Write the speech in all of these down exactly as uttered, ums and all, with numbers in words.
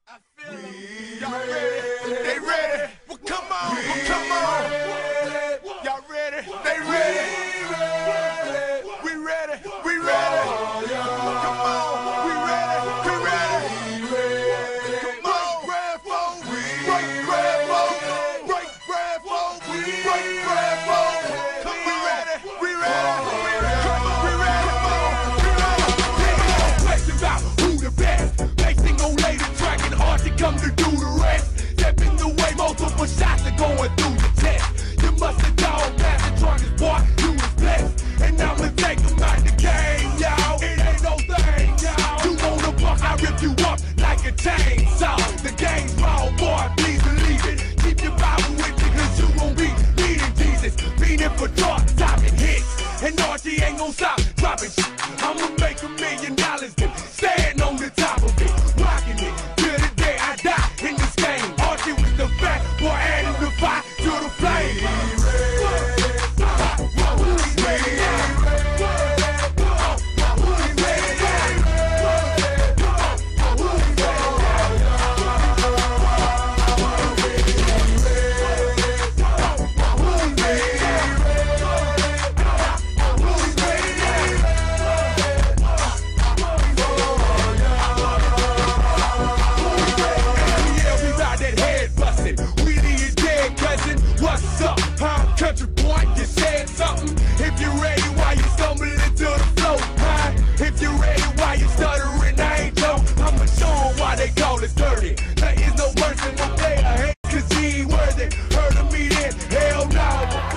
I feel them. Y'all ready? They ready? Well, come on, well, come on. Y'all ready? They ready? We ready? We ready? Come on, we ready? We ready? Come on, bread folk, break bread folk, break bread folk, break bread folk. Come on, we ready? We ready? Come on, we ready? Come on, question about who the best. Facing on later track and hard to come to do the rest. Step in the way, multiple shots are going through your chest. You must have dog past the charges, boy, you was blessed. And I'ma take them out the game, y'all. It ain't no thing, y'all. You wanna buck, I rip you up like a chainsaw. The game's raw, boy, please believe it. Keep your Bible with you, cause you gon' be leading Jesus. Meaning for dark topping hits. And Archie ain't gon' stop dropping shit. I'ma make a million dollars then stand on the top of it. Rocking it till the day I die in this game. Archie with the fat boy adding the fire to the flame. What's up, huh? Country boy, you said something. If you're ready, why you stumbling into the flow, huh? If you're ready, why you stuttering, I ain't joke. I'ma show 'em why they call it dirty. There is no worse than no player, hey, cause he ain't worthy. Heard of me then? Hell no.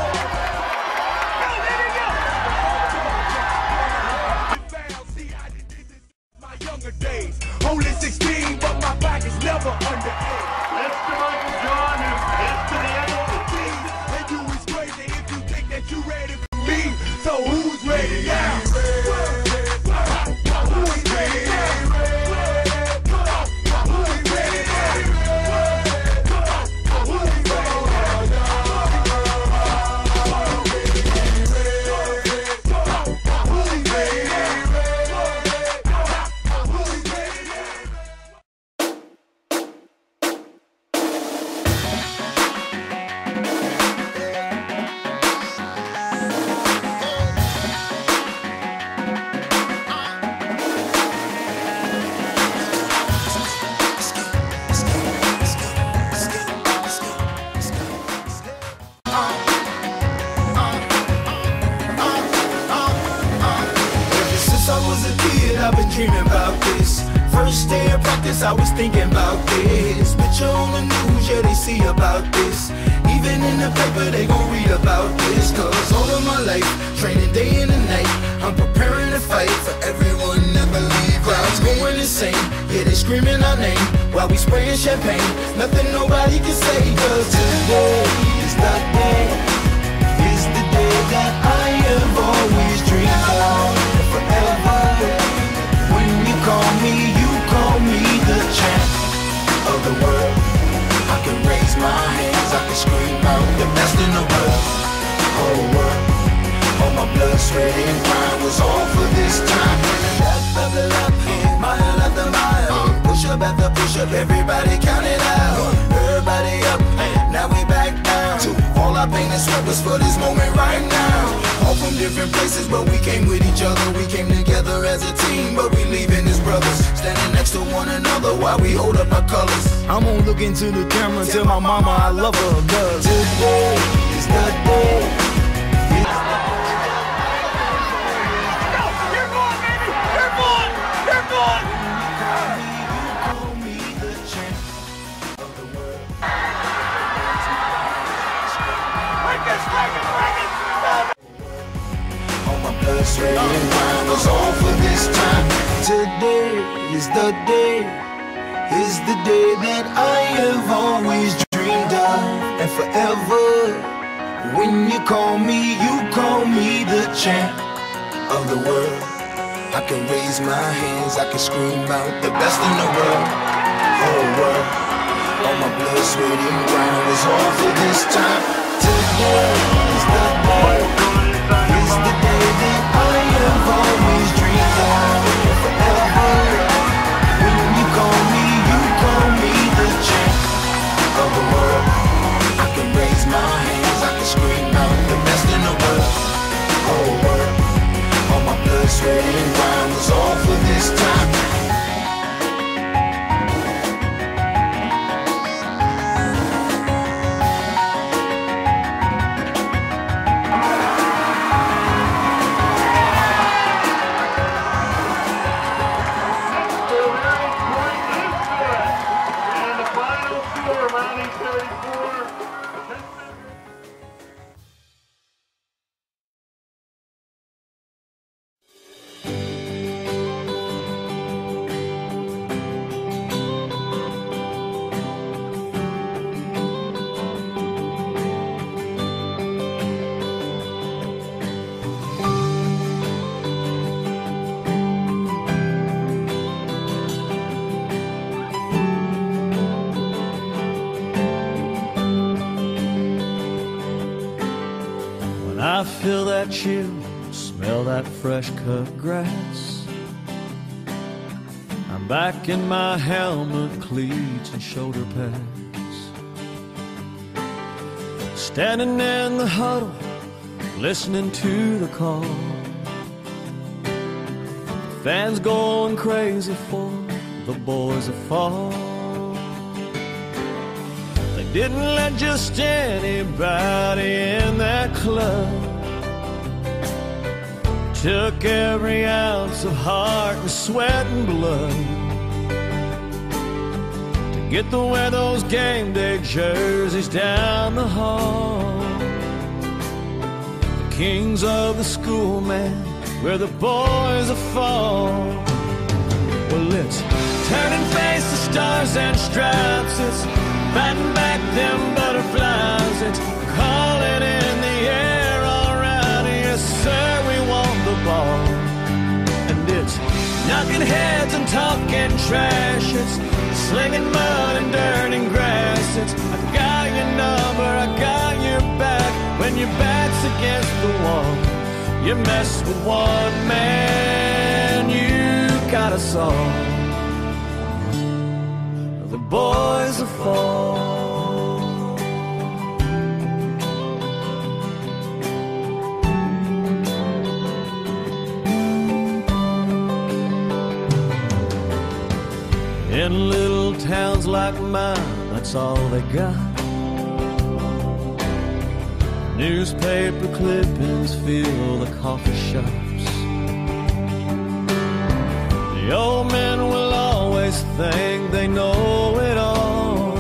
See, I did this in my younger days. Only sixteen, but my back is never underage. Let's to Michael John and let's to the end. And you is crazy if you think that you ready for me. So who's ready now? Who's ready now? Who's ready now? Who's I've been dreaming about this. First day of practice, I was thinking about this. Picture on the news, yeah, they see about this. Even in the paper, they gon' read about this. Cause all of my life, training day and night, I'm preparing to fight for everyone that believe. Crowds going insane, yeah, they screaming our name while we spraying champagne. Nothing nobody can say, cause today is the day, is the day that I have always dreamed of forever. When you call me, you call me the champ of the world. I can raise my hands, I can scream out the best in the world. Whole world, all my blood, sweat and grind was all for this time. Lap after lap, mile after mile, push up after push up, everybody count it out. Everybody up, now we back down. All our pain and sweat was for this moment right now. All from different places, but we came with each other. We came together as a team, but we leaving as brothers. Standing next to one another while we hold up our colors. I'm gonna look into the camera and tell my mama I love her, cause today is the day. You're born, baby! You're born! You're born! You call me the champ of the world. Break this, break it, break it! All my blood, sweat and grind was all for this time. Today is the day, is the day that I have always dreamed of. And forever, when you call me, you call me the champ of the world. I can raise my hands, I can scream out the best in the world. Whole world, all my blood, sweat and grind was all for this time. Today is the day, is the day that I have always dreamed of. Forever, when you call me, you call me that chill, smell that fresh cut grass. I'm back in my helmet, cleats and shoulder pads, standing in the huddle, listening to the call. Fans going crazy for the boys that fall. They didn't let just anybody in that club. Took every ounce of heart and sweat and blood to get to wear those game day jerseys down the hall. The kings of the school, man, where the boys are fall. Well, it's turn and face the stars and stripes. It's fighting back them butterflies. It's calling in the air all around. Yes, sir, we want the ball. And it's knocking heads and talking trash. It's slinging mud and dirt and grass. It's I got your number, I got your back. When your back's against the wall, you mess with one man, you got us all. The boys are fall. In little towns like mine, that's all they got. Newspaper clippings fill the coffee shops. The old men will always think they know it all.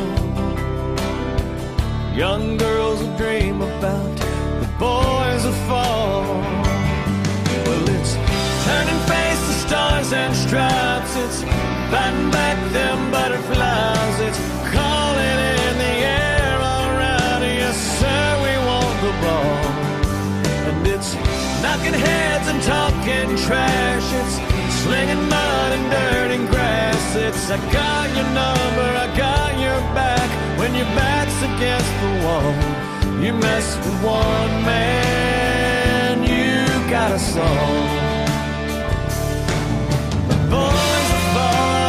Young girls will dream about the boys of fall. Well, it's turn and face the stars and stripes. It's fighting back them butterflies. It's calling in the air all around. Yes, sir, we want the ball. And it's knocking heads and talking trash. It's slinging mud and dirt and grass. It's I got your number, I got your back. When your back's against the wall, you mess with one man, you got us all. The boys are fall.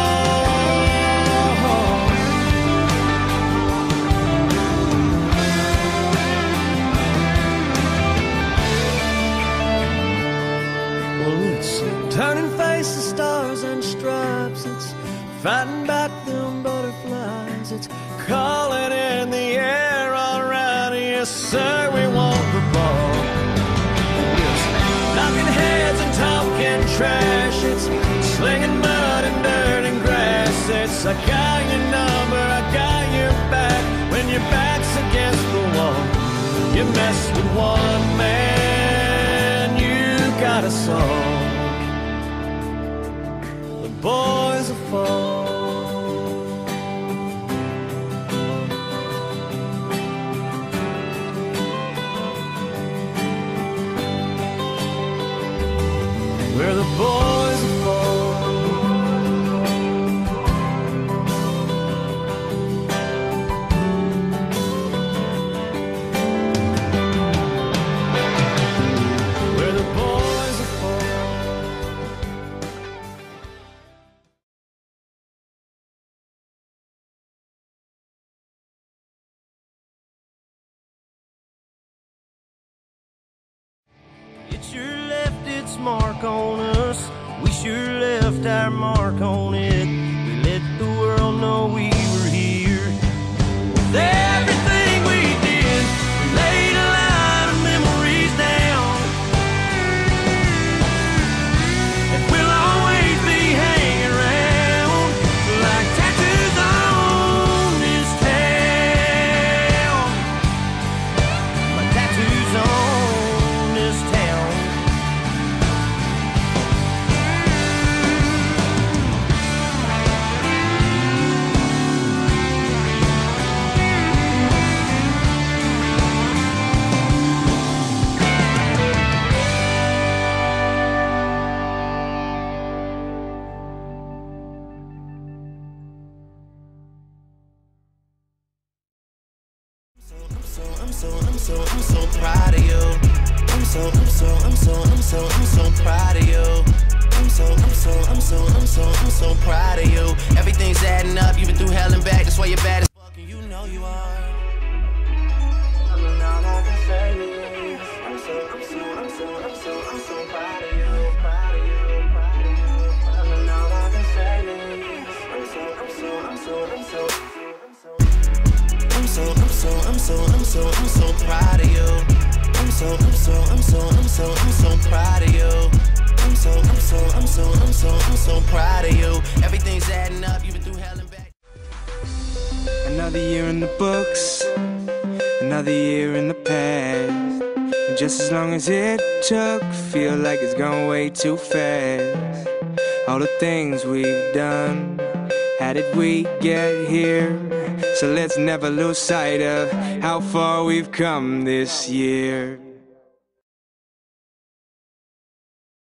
Turn and face the stars and stripes. It's fighting back them butterflies. It's calling in the air all around. Yes, sir, we want the ball. It's knocking heads and talking trash. It's slinging mud and dirt and grass. It's I got your number, I got your back. When your back's against the wall, you mess with one man, you got us all. Boys are fall. We're the boys are fall. We're the boys are fall. It sure left its mark on us. We sure left our mark on it. We let the world know we were here. With everything we did, we laid a line of memories down. And we'll always be hanging around like tattoos on this town. Like tattoos on this town. I'm so, I'm so, I'm so proud of you. I'm so, I'm so, I'm so, I'm so, I'm so proud of you. I'm so, I'm so, I'm so, I'm so, I'm so proud of you. Everything's adding up, you've been through hell and back, that's why you're bad as fuck, and you know you are. I'm not all the same. I'm so, I'm so, I'm so, I'm so, I'm so proud of you, proud of you, proud of you. I'm not all the same. I'm so, I'm so, I'm so, I'm so, I'm so, I'm so, I'm so, I'm so, I'm so proud of you. I'm so, I'm so, I'm so, I'm so, I'm so proud of you. I'm so, I'm so, I'm so, I'm so, I'm so proud of you. Everything's adding up, you've been through hell and back. Another year in the books, another year in the past. And just as long as it took, feel like it's gone way too fast. All the things we've done, how did we get here? So let's never lose sight of how far we've come this year.